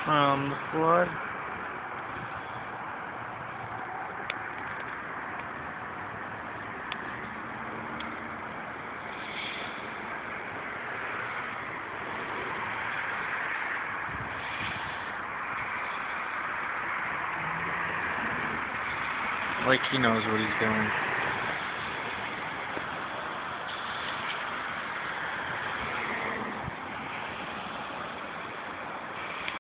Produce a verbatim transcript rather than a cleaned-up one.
from the flood. Like he knows what he's doing.